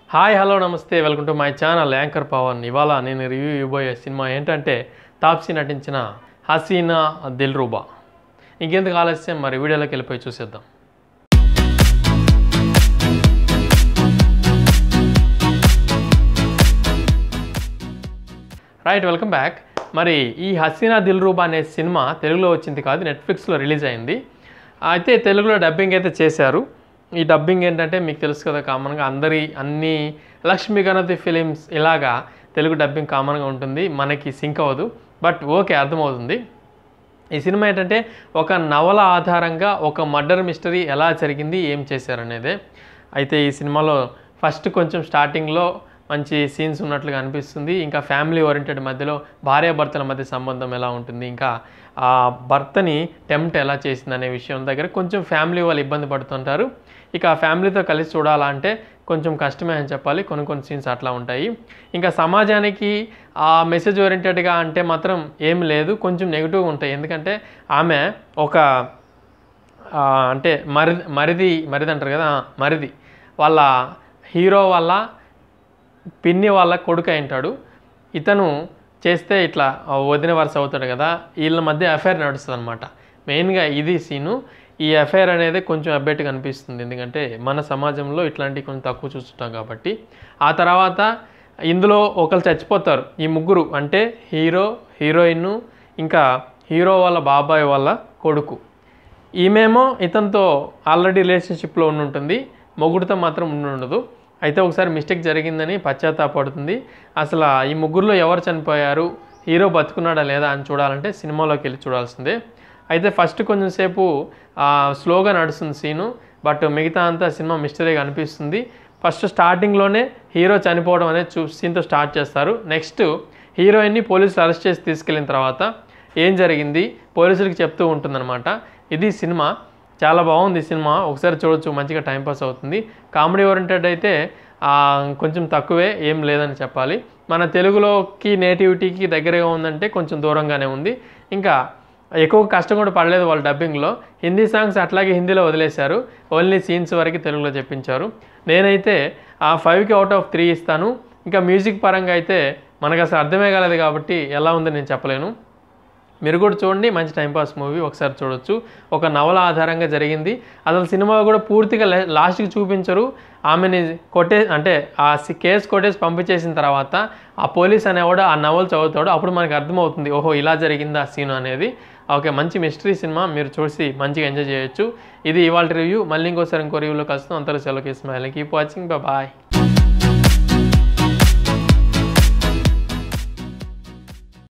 Hi hello నమస్తే welcome to my channel anchor Pawan. ఇవాళ నేను రివ్యూ ఇవ్వబోయే సినిమా ఏంటంటే తాప్సీ నటించిన హసీనా దిల్రూబా. ఇంకెందుకు ఆలస్యం, మరి వీడియోలోకి వెళ్ళిపోయి చూసేద్దాం. Right, welcome back. మరి ఈ హసీనా దిల్రూబా అనే సినిమా తెలుగులో వచ్చింది కాదు, నెట్ఫ్లిక్స్లో రిలీజ్ అయింది. అయితే తెలుగులో డబ్బింగ్ అయితే చేశారు. ఈ డబ్బింగ్ ఏంటంటే మీకు తెలుసు కదా, కామన్గా అన్ని లక్ష్మీ గణపతి ఫిలిమ్స్ ఇలాగా తెలుగు డబ్బింగ్ కామన్గా ఉంటుంది, మనకి సింక్ అవ్వదు, బట్ ఓకే అర్థమవుతుంది. ఈ సినిమా ఏంటంటే ఒక నవల ఆధారంగా ఒక మర్డర్ మిస్టరీ ఎలా జరిగింది, ఏం చేశారనేదే. అయితే ఈ సినిమాలో ఫస్ట్ కొంచెం స్టార్టింగ్లో మంచి సీన్స్ ఉన్నట్లుగా అనిపిస్తుంది. ఇంకా ఫ్యామిలీ ఓరియంటెడ్ మధ్యలో భార్యాభర్తల మధ్య సంబంధం ఎలా ఉంటుంది, ఇంకా ఆ భర్తని టెంప్ట్ ఎలా చేసింది అనే విషయం దగ్గర కొంచెం ఫ్యామిలీ వాళ్ళు ఇబ్బంది పడుతుంటారు. ఇక ఆ ఫ్యామిలీతో కలిసి చూడాలంటే కొంచెం కష్టమే అని చెప్పాలి. కొన్ని సీన్స్ అట్లా ఉంటాయి. ఇంకా సమాజానికి ఆ మెసేజ్ ఓరియంటెడ్గా అంటే మాత్రం ఏం లేదు, కొంచెం నెగిటివ్ ఉంటాయి. ఎందుకంటే ఆమె ఒక అంటే మరిది అంటారు కదా, మరిది వాళ్ళ హీరో వాళ్ళ పిన్ని వాళ్ళ కొడుకు అయింటాడు. ఇతను చేస్తే ఇట్లా వదిన వరుస అవుతాడు కదా, వీళ్ళ మధ్య అఫైర్ నడుస్తుంది అనమాట. మెయిన్గా ఇది సీను. ఈ అఫైర్ అనేది కొంచెం అబ్బెట్టుగా అనిపిస్తుంది, ఎందుకంటే మన సమాజంలో ఇట్లాంటివి కొంచెం తక్కువ చూస్తుంటాం కాబట్టి. ఆ తర్వాత ఇందులో ఒకరు చచ్చిపోతారు. ఈ ముగ్గురు అంటే హీరో, హీరోయిన్, ఇంకా హీరో వాళ్ళ బాబాయ్ వాళ్ళ కొడుకు. ఈమెమో ఇతనితో ఆల్రెడీ రిలేషన్షిప్లో ఉంటుంది, మొగుడితో మాత్రం ఉండదు. అయితే ఒకసారి మిస్టేక్ జరిగిందని పశ్చాత్తాపడుతుంది. అసలు ఈ ముగ్గురులో ఎవరు చనిపోయారు, హీరో బతుకున్నాడా లేదా అని చూడాలంటే సినిమాలోకి వెళ్ళి చూడాల్సిందే. అయితే ఫస్ట్ కొంచెం సేపు స్లోగా నడుస్తుంది సీను, బట్ మిగతా అంతా సినిమా మిస్టరీగా అనిపిస్తుంది. ఫస్ట్ స్టార్టింగ్లోనే హీరో చనిపోవడం అనేది సీన్తో స్టార్ట్ చేస్తారు. నెక్స్ట్ హీరోయిన్ని పోలీసులు అరెస్ట్ చేసి తీసుకెళ్ళిన తర్వాత ఏం జరిగింది పోలీసులకి చెప్తూ ఉంటుందన్నమాట. ఇది సినిమా. చాలా బాగుంది సినిమా, ఒకసారి చూడొచ్చు, మంచిగా టైంపాస్ అవుతుంది. కామెడీ ఓరియంటెడ్ అయితే కొంచెం తక్కువే, ఏం లేదని చెప్పాలి. మన తెలుగులోకి నేటివిటీకి దగ్గరగా ఉందంటే కొంచెం దూరంగానే ఉంది. ఇంకా ఎక్కువ కష్టం కూడా పడలేదు వాళ్ళు డబ్బింగ్లో. హిందీ సాంగ్స్ అట్లాగే హిందీలో వదిలేశారు, ఓన్లీ సీన్స్ వరకు తెలుగులో చెప్పించారు. నేనైతే 5కి అవుట్ ఆఫ్ 3 ఇస్తాను. ఇంకా మ్యూజిక్ పరంగా అయితే మనకు అసలు అర్థమే కాలేదు కాబట్టి ఎలా ఉందో నేను చెప్పలేను. మీరు కూడా చూడండి, మంచి టైంపాస్ మూవీ, ఒకసారి చూడొచ్చు. ఒక నవల ఆధారంగా జరిగింది. అసలు సినిమా కూడా పూర్తిగా లాస్ట్కి చూపించరు. ఆమెని అంటే ఆ కేసు కొట్టేసి పంపించేసిన తర్వాత ఆ పోలీస్ అనేవాడు ఆ నవల చదువుతాడు, అప్పుడు మనకు అర్థమవుతుంది ఓహో ఇలా జరిగింది ఆ సీన్ అనేది. ఓకే, మంచి మిస్టరీ సినిమా, మీరు చూసి మంచిగా ఎంజాయ్ చేయొచ్చు. ఇది ఇవాళ రివ్యూ. మళ్ళీ ఇంకో రివ్యూలో కలుస్తాం. అంతలో సెలవుకి స్మైల్. Keep watching, bye.